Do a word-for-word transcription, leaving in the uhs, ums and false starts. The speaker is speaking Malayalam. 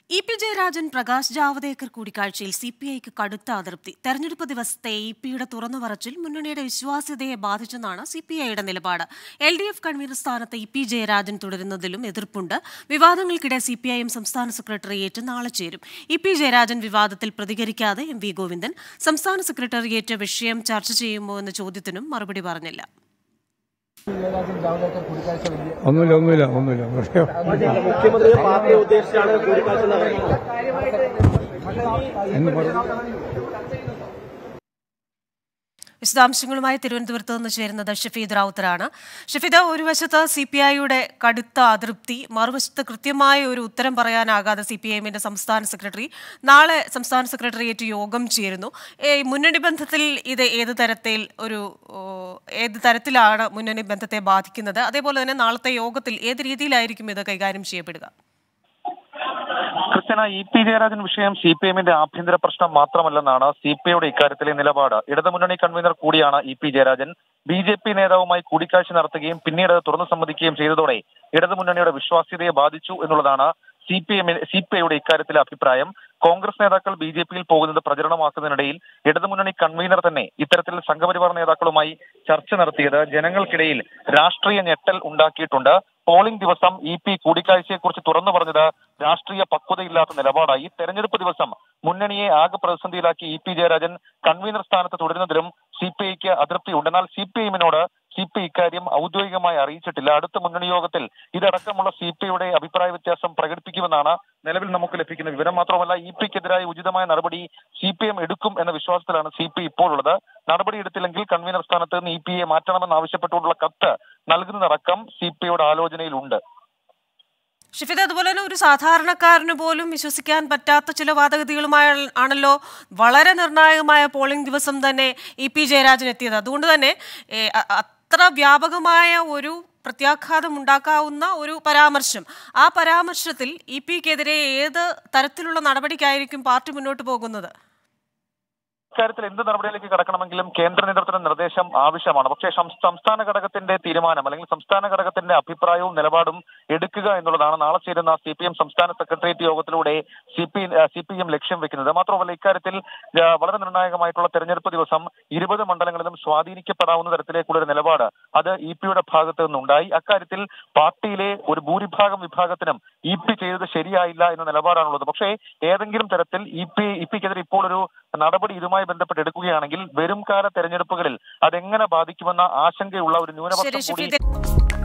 ഇ പി ജയരാജൻ പ്രകാശ് ജാവദേക്കർ കൂടിക്കാഴ്ചയിൽ സി പി ഐക്ക് കടുത്ത അതൃപ്തി. തെരഞ്ഞെടുപ്പ് ദിവസത്തെ ഇ പിയുടെ തുറന്നുപറച്ചിൽ മുന്നണിയുടെ വിശ്വാസ്യതയെ ബാധിച്ചെന്നാണ് സി പി ഐയുടെ നിലപാട്. എൽ ഡി എഫ് കൺവീനർ സ്ഥാനത്ത് ഇ പി ജയരാജൻ തുടരുന്നതിലും എതിർപ്പുണ്ട്. വിവാദങ്ങൾക്കിടെ സി പി ഐ എം സംസ്ഥാന സെക്രട്ടേറിയറ്റ് നാളെ ചേരും. ഇ പി ജയരാജൻ വിവാദത്തിൽ പ്രതികരിക്കാതെ എം വി ഗോവിന്ദൻ. സംസ്ഥാന സെക്രട്ടേറിയറ്റ് വിഷയം ചർച്ച ചെയ്യുമോ എന്ന ചോദ്യത്തിനും മറുപടി പറഞ്ഞില്ല. ഒന്നുമില്ല ഒന്നുമില്ല ഒന്നുമില്ല മുഖ്യമന്ത്രിയെ പാർട്ടി ഉദ്ദേശിച്ചാണ് കൂടിക്കാഴ്ച വിശദാംശങ്ങളുമായി തിരുവനന്തപുരത്ത് നിന്ന് ചേരുന്നത് ഷഫീദ് റാവുത്തറാണ്. ഷഫീദ, ഒരു വശത്ത് സി പി ഐയുടെ കടുത്ത അതൃപ്തി, മറുവശത്ത് കൃത്യമായ ഒരു ഉത്തരം പറയാനാകാതെ സി പി ഐ എമ്മിന്റെ സംസ്ഥാന സെക്രട്ടറി. നാളെ സംസ്ഥാന സെക്രട്ടേറിയറ്റ് യോഗം ചേരുന്നു. മുന്നണി ബന്ധത്തിൽ ഇത് ഏത് തരത്തിൽ ഒരു ഏത് തരത്തിലാണ് മുന്നണി ബന്ധത്തെ ബാധിക്കുന്നത്? അതേപോലെ തന്നെ നാളത്തെ യോഗത്തിൽ ഏത് രീതിയിലായിരിക്കും ഇത് കൈകാര്യം ചെയ്യപ്പെടുക? കൃത്യന ഇ പി ജയരാജൻ വിഷയം സി പി എമ്മിന്റെ ആഭ്യന്തര പ്രശ്നം മാത്രമല്ലെന്നാണ് സി പി ഐയുടെ ഇക്കാര്യത്തിലെ നിലപാട്. ഇടതുമുന്നണി കൺവീനർ കൂടിയാണ് E P Jayarajan. B J P നേതാവുമായി കൂടിക്കാഴ്ച നടത്തുകയും പിന്നീട് അത് തുറന്നു സമ്മതിക്കുകയും ചെയ്തതോടെ ഇടതുമുന്നണിയുടെ വിശ്വാസ്യതയെ ബാധിച്ചു എന്നുള്ളതാണ് സി പി എമ്മിന് സി പി ഐയുടെ ഇക്കാര്യത്തിലെ അഭിപ്രായം. കോൺഗ്രസ് നേതാക്കൾ ബി ജെ പിയിൽ പോകുന്നത് പ്രചരണമാക്കുന്നതിനിടയിൽ ഇടതുമുന്നണി കൺവീനർ തന്നെ ഇത്തരത്തിൽ സംഘപരിവാർ നേതാക്കളുമായി ചർച്ച നടത്തിയത് ജനങ്ങൾക്കിടയിൽ രാഷ്ട്രീയ ഞെട്ടൽ ഉണ്ടാക്കിയിട്ടുണ്ട്. പോളിംഗ് ദിവസം ഇ പി കൂടിക്കാഴ്ചയെക്കുറിച്ച് തുറന്നു പറഞ്ഞത് രാഷ്ട്രീയ പക്വതയില്ലാത്ത നിലപാടായി. തെരഞ്ഞെടുപ്പ് ദിവസം മുന്നണിയെ ആകെ പ്രതിസന്ധിയിലാക്കി ഇ പി ജയരാജൻ കൺവീനർ സ്ഥാനത്ത് തുടരുന്നതിലും സി പി ഐക്ക് അതൃപ്തിയുണ്ട്. എന്നാൽ സി പി ഐഎമ്മിനോട് സി പി ഐ ഇക്കാര്യം ഔദ്യോഗികമായി അറിയിച്ചിട്ടില്ല. അടുത്ത മുന്നണി യോഗത്തിൽ ഇതടക്കമുള്ള സി പി ഐയുടെ അഭിപ്രായ വ്യത്യാസം പ്രകടിപ്പിക്കുമെന്നാണ് നിലവിൽ നമുക്ക് ലഭിക്കുന്ന വിവരം. മാത്രമല്ല, ഇ പിക്കെതിരായ ഉചിതമായ നടപടി സി പി എം എടുക്കും എന്ന വിശ്വാസത്തിലാണ് സി പി ഇപ്പോഴുള്ളത്. നടപടി എടുത്തില്ലെങ്കിൽ കൺവീനർ സ്ഥാനത്ത് നിന്ന് ഇ പി എ മാറ്റണമെന്ന് ആവശ്യപ്പെട്ടുകൊണ്ടുള്ള കത്ത് നൽകുന്നതടക്കം സി പി ഐയുടെ ആലോചനയിലുണ്ട്. ഷിഫിദ, അതുപോലെ തന്നെ ഒരു സാധാരണക്കാരന് പോലും വിശ്വസിക്കാൻ പറ്റാത്ത ചില വാദഗതികളുമായി ആണല്ലോ വളരെ നിർണായകമായ പോളിംഗ് ദിവസം തന്നെ ഇ പി ജയരാജൻ എത്തിയത്. അതുകൊണ്ട് തന്നെ അത്ര വ്യാപകമായ ഒരു പ്രത്യാഘാതം ഉണ്ടാക്കാവുന്ന ഒരു പരാമർശം, ആ പരാമർശത്തിൽ ഇ പിക്കെതിരെ ഏത് തരത്തിലുള്ള നടപടിക്കായിരിക്കും പാർട്ടി മുന്നോട്ട് പോകുന്നത്? ഇക്കാര്യത്തിൽ എന്ത് നടപടിയിലേക്ക് കടക്കണമെങ്കിലും കേന്ദ്ര നേതൃത്വത്തിന്റെ നിർദ്ദേശം ആവശ്യമാണ്. പക്ഷേ സംസ്ഥാന ഘടകത്തിന്റെ തീരുമാനം അല്ലെങ്കിൽ സംസ്ഥാന ഘടകത്തിന്റെ അഭിപ്രായവും നിലപാടും എടുക്കുക എന്നുള്ളതാണ് നാളെ ചേരുന്ന സി പി എം സംസ്ഥാന സെക്രട്ടേറിയറ്റ് യോഗത്തിലൂടെ C P C P M ലക്ഷ്യം വെക്കുന്നത്. മാത്രമല്ല, ഇക്കാര്യത്തിൽ വളരെ നിർണായകമായിട്ടുള്ള തെരഞ്ഞെടുപ്പ് ദിവസം ഇരുപത് മണ്ഡലങ്ങളിലും സ്വാധീനിക്കപ്പെടാവുന്ന തരത്തിലേക്കുള്ള ഒരു നിലപാട് അത് ഇ പിയുടെ ഭാഗത്ത് നിന്നുണ്ടായി. അക്കാര്യത്തിൽ പാർട്ടിയിലെ ഒരു ഭൂരിഭാഗം വിഭാഗത്തിനും ഇ പി ചെയ്തത് ശരിയായില്ല എന്ന നിലപാടാണുള്ളത്. പക്ഷേ ഏതെങ്കിലും തരത്തിൽ ഇ പി ഇ പിക്കെതിരെ ഇപ്പോൾ ഒരു നടപടി ഇതുമായി ബന്ധപ്പെട്ട് എടുക്കുകയാണെങ്കിൽ വരും കാല തെരഞ്ഞെടുപ്പുകളിൽ അതെങ്ങനെ ബാധിക്കുമെന്ന ആശങ്കയുള്ള ഒരു ന്യൂനപക്ഷം കൂടി